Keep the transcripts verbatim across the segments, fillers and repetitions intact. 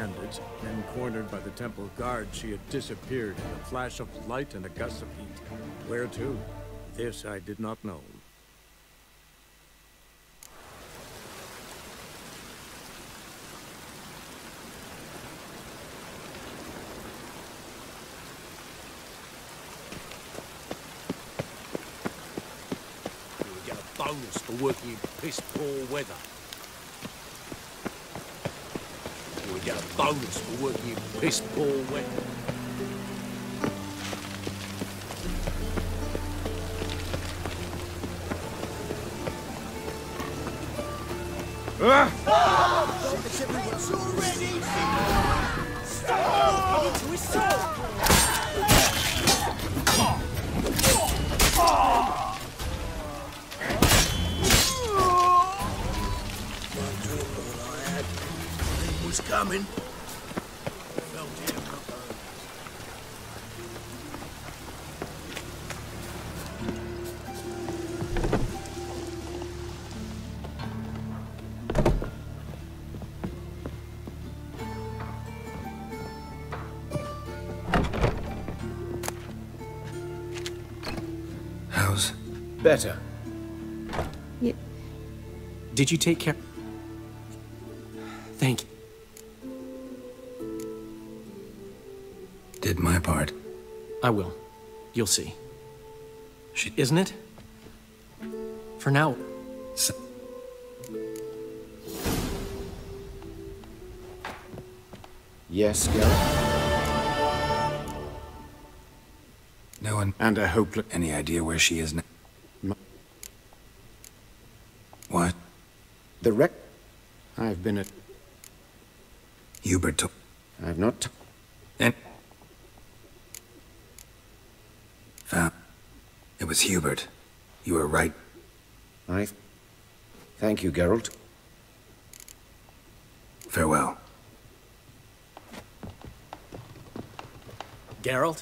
bandits, then cornered by the temple guard, she had disappeared in a flash of light and a gust of heat. Where to? This I did not know. You get a bonus for working in piss-poor weather. We get a bonus for working in piss-poor weather. Ah! Oh, it's already! Stop! Into his soul! All I had was coming. Felt it in my bones. How's Better. Yeah. Did you take care? Thank you. Did my part. I will. You'll see. She... Isn't it? For now. S Yes, Garrett? No one... And a hopeless... Any idea where she is now? M What? the wreck... I've been at... Hubert took... I've not... T And... Found... It was Hubert. You were right. I... Thank you, Geralt. Farewell. Geralt?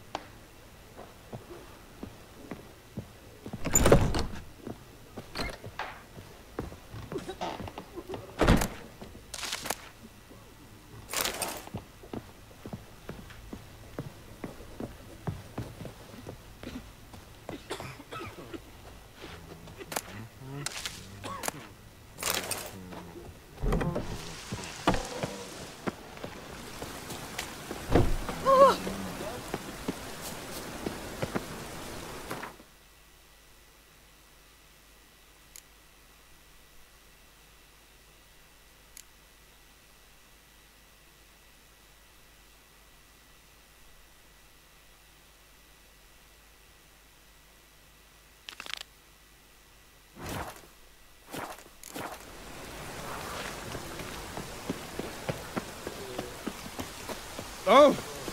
Oh!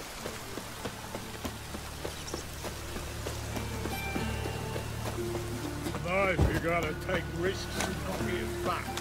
Life, you gotta take risks and not be a fact.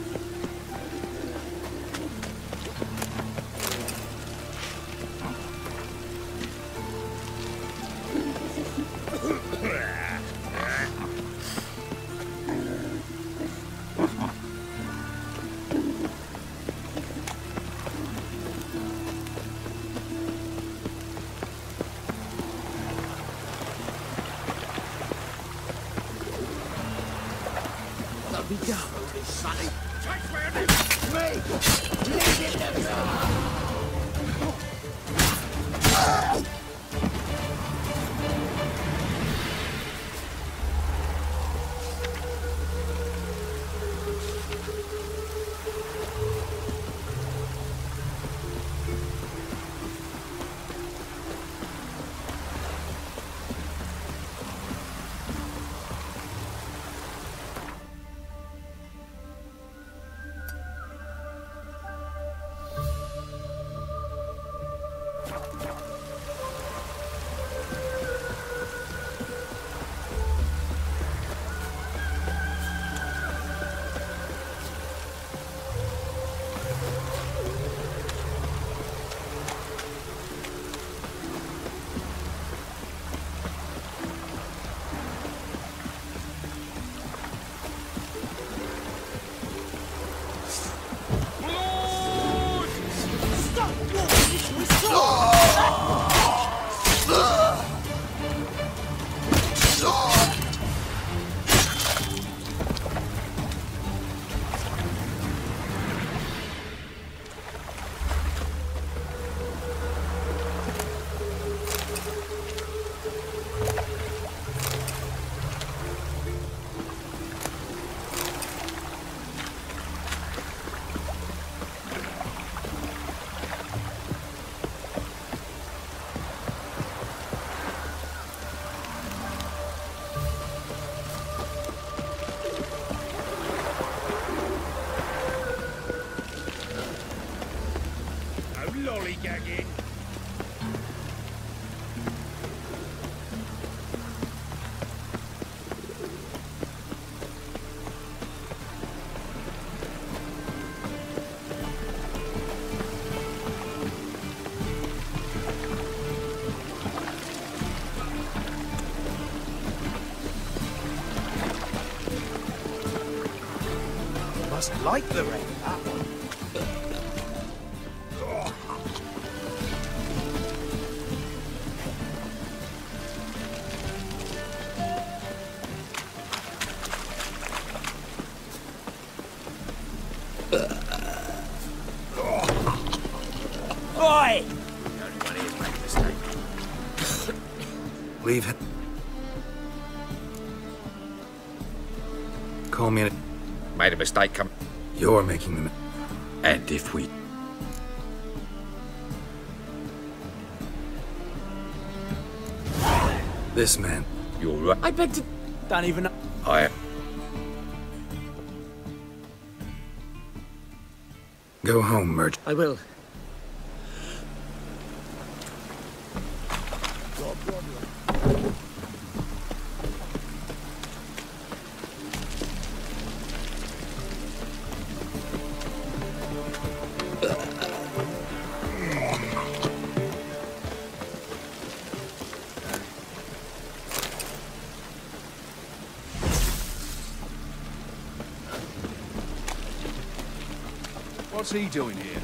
Be done, Sonny. Me! Leave it to lollygagging. Must like the rain, that one. Oi! The only one here's made a mistake. Leave him. Call me in. Made a mistake, come. You're making them. And if we... This man. You're right. I beg to... Don't even know. I... Go home, Merge. I will. What's he doing here?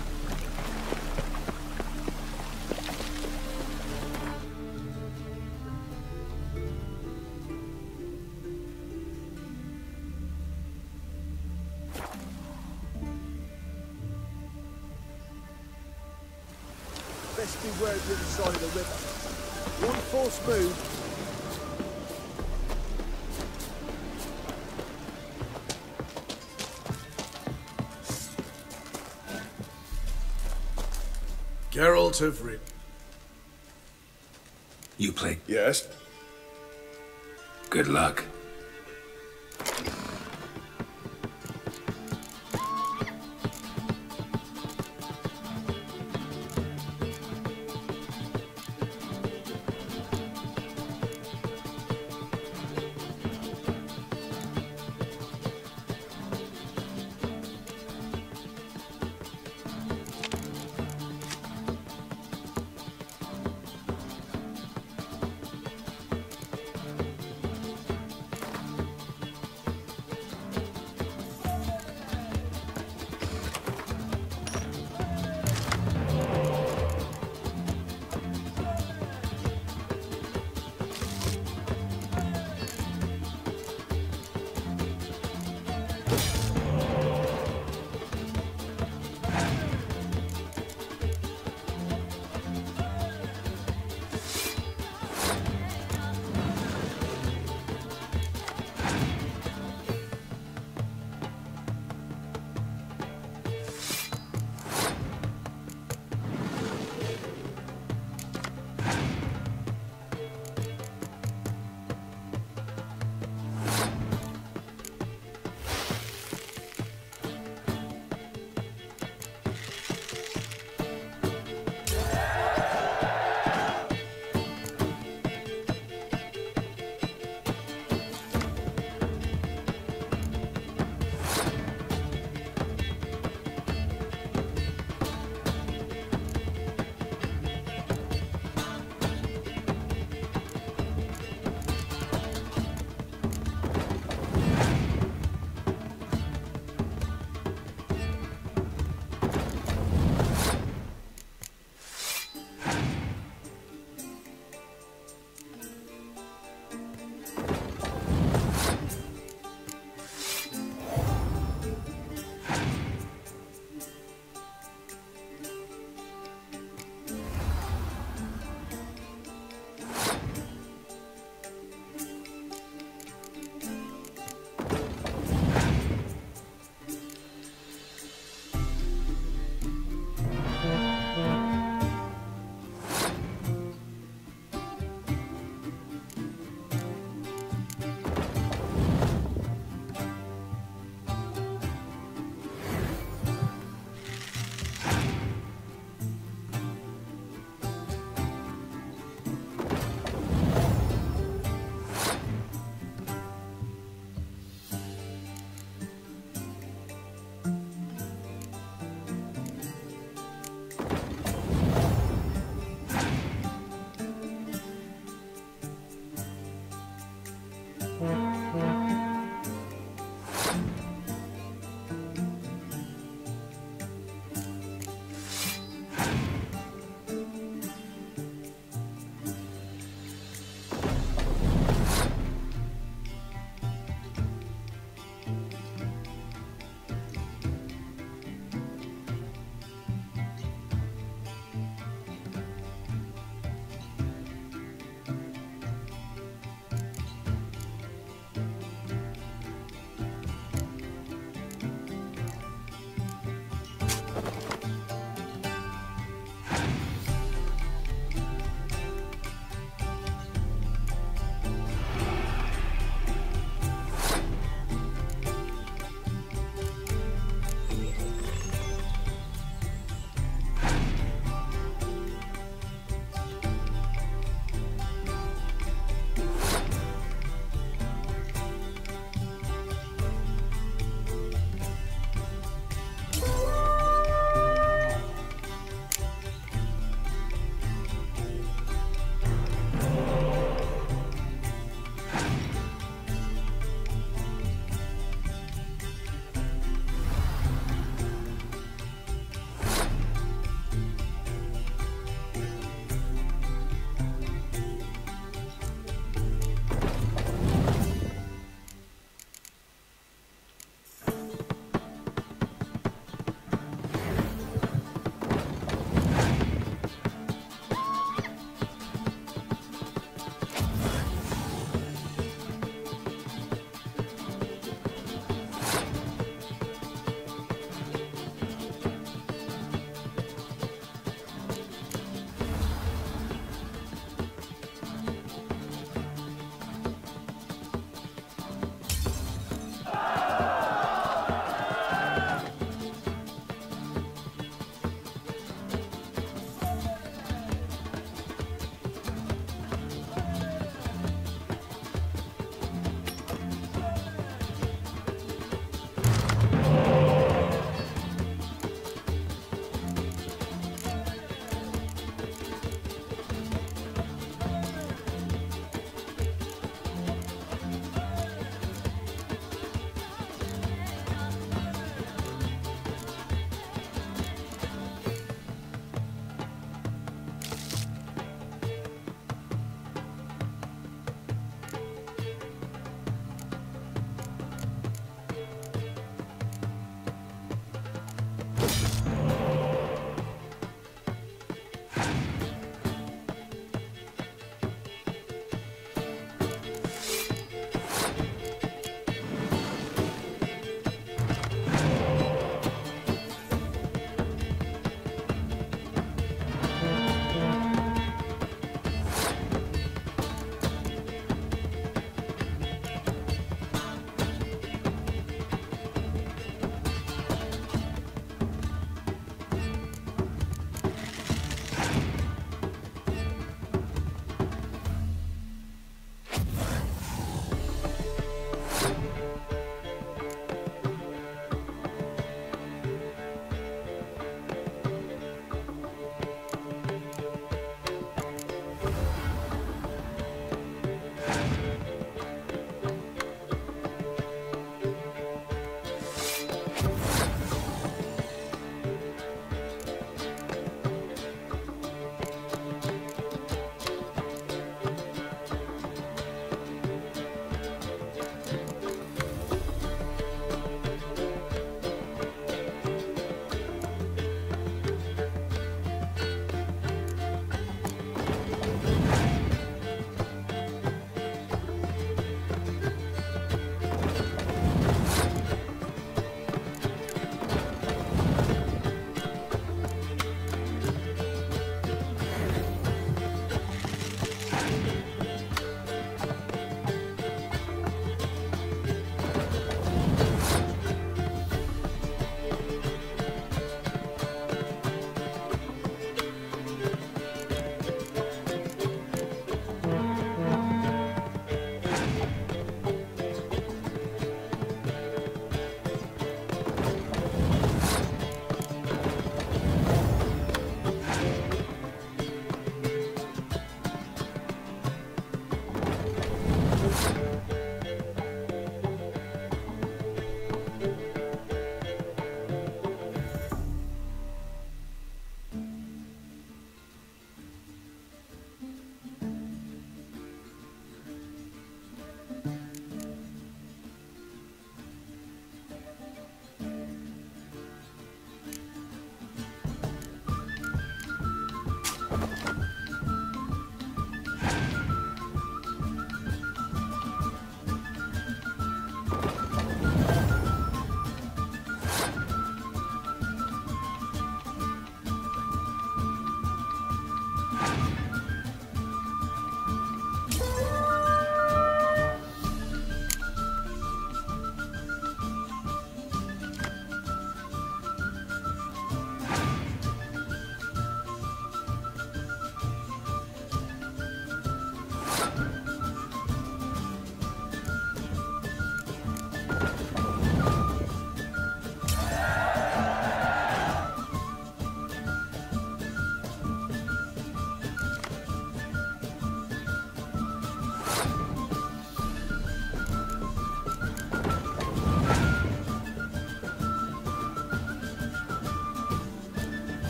Best beware of the other side of the river. One false move. Geralt of Rivia. You play. Yes? Good luck.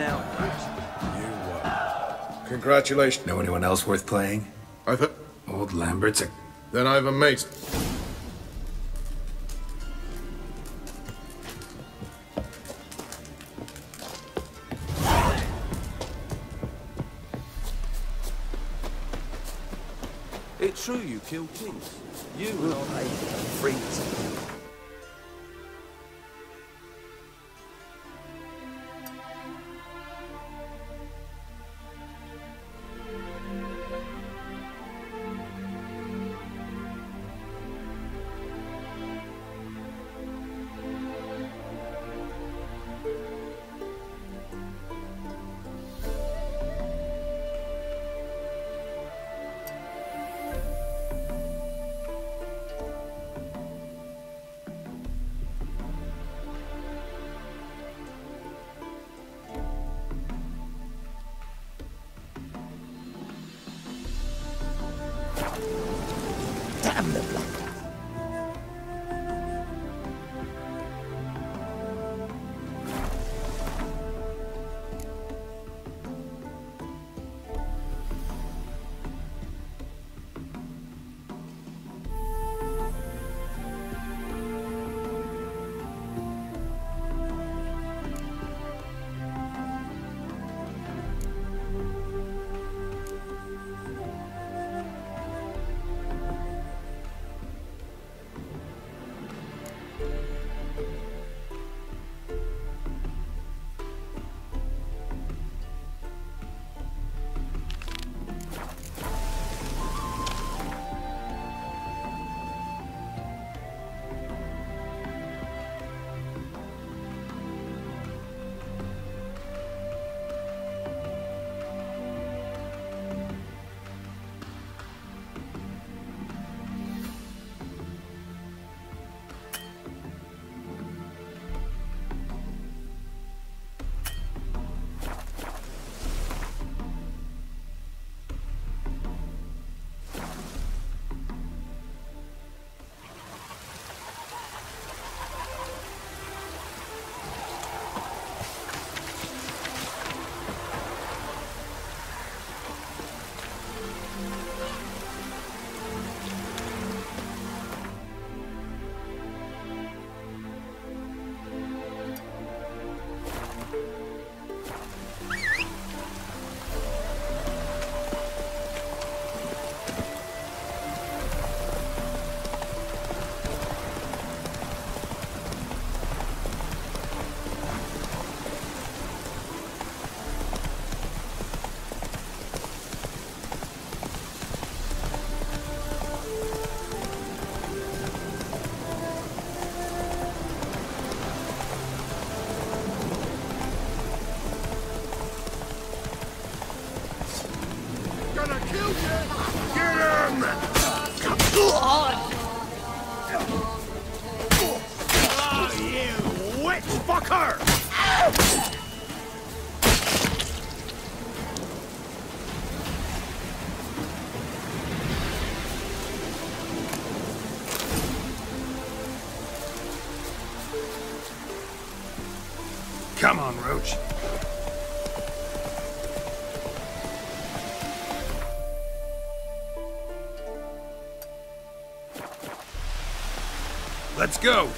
now. You won. Congratulations. Know anyone else worth playing? I thought... Old Lambert's a... Then I've a mate. It's true you killed kings. You and I freaks. Damn the blood. Come on, Roach. Let's go!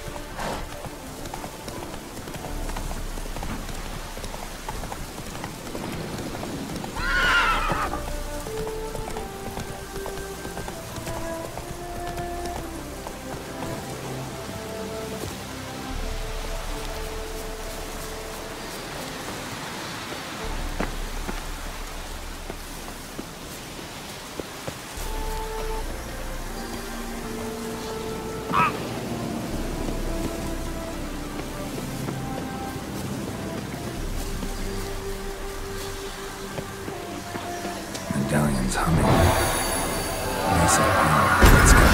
Medallion's humming. Mesa power. Let's go.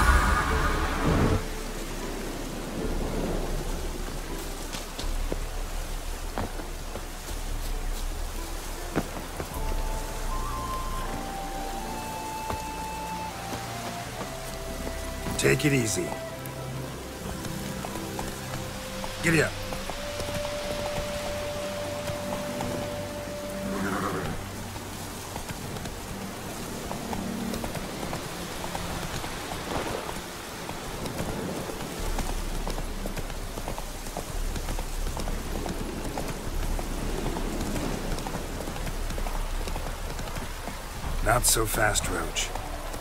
Take it easy. Giddy up. Not so fast, Roach.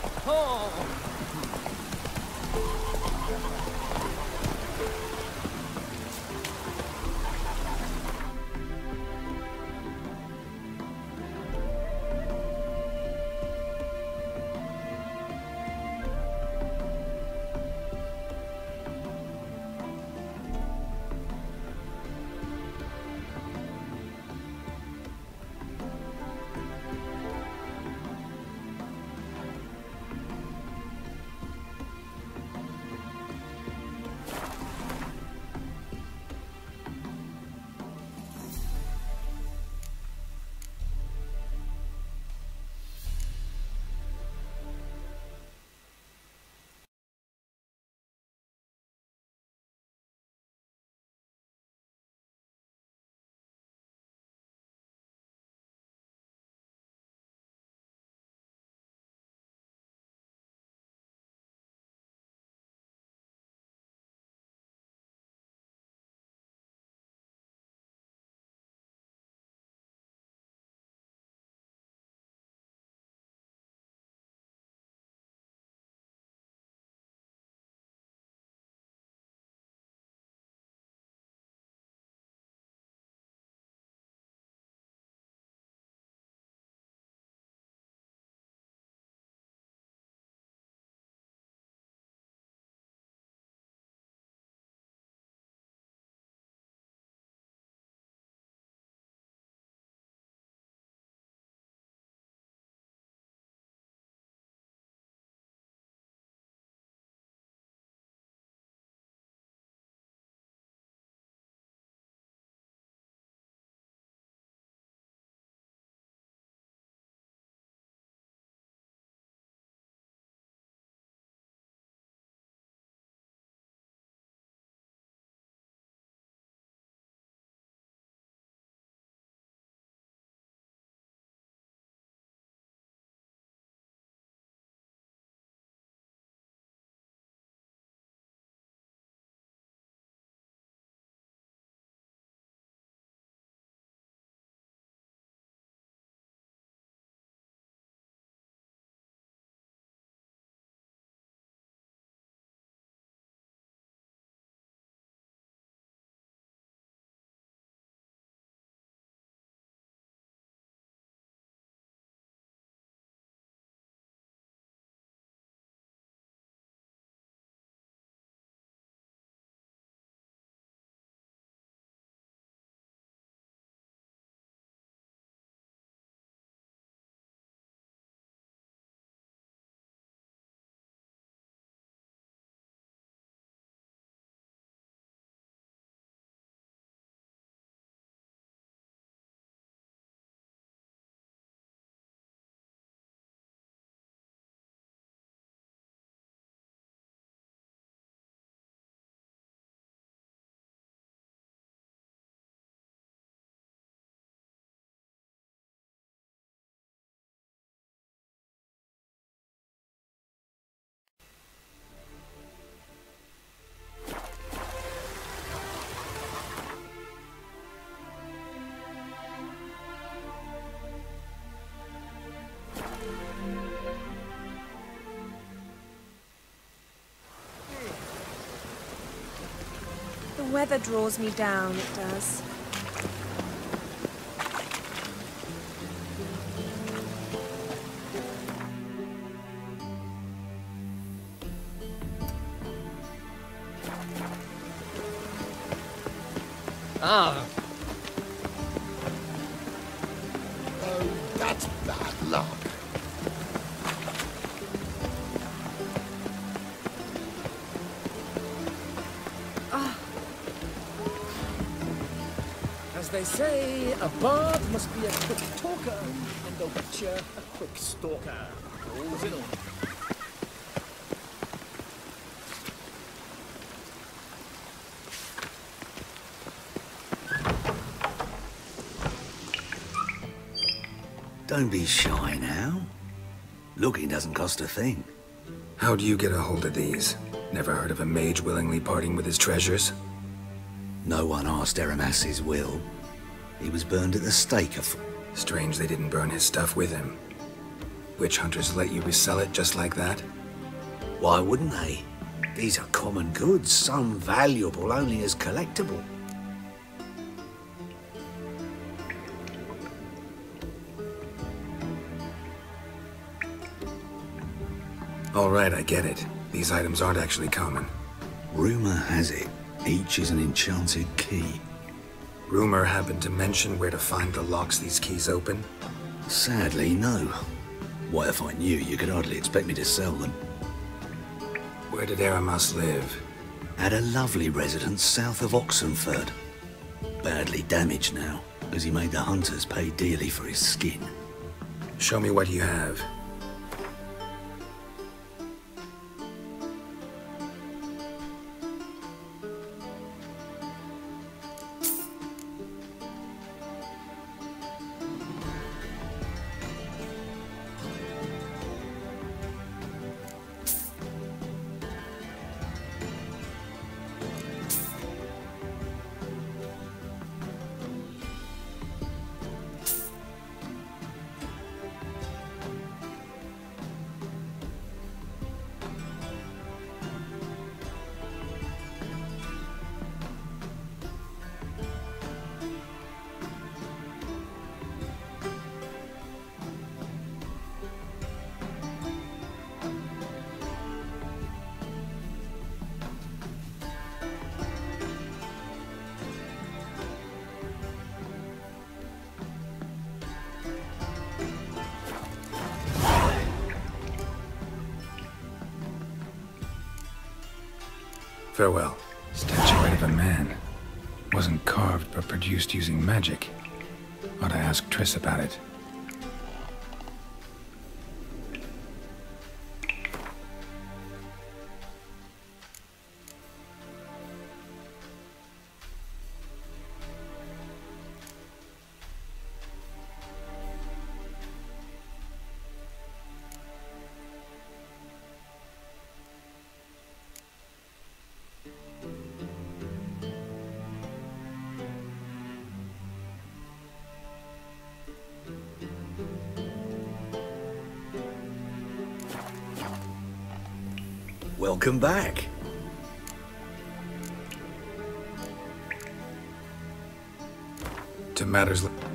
The weather draws me down, it does. Ah. Oh, that's bad luck. As they say, a bard must be a quick talker, and a witcher a quick stalker. All's in all. Don't be shy now. Looking doesn't cost a thing. How do you get a hold of these? Never heard of a mage willingly parting with his treasures? No one asked Eramas's will. He was burned at the stake. Of... Strange they didn't burn his stuff with him. Witch hunters let you resell it just like that? Why wouldn't they? These are common goods, some valuable only as collectible. All right, I get it. These items aren't actually common. Rumor has it, each is an enchanted key. Rumor happened to mention where to find the locks these keys open? Sadly, no. Why, if I knew, you could hardly expect me to sell them. Where did Eramas live? At a lovely residence south of Oxenford. Badly damaged now, as he made the hunters pay dearly for his skin. Show me what you have. Farewell. Statuette of a man. Wasn't carved, but produced using magic. Ought to ask Triss about it. Welcome back. To matters...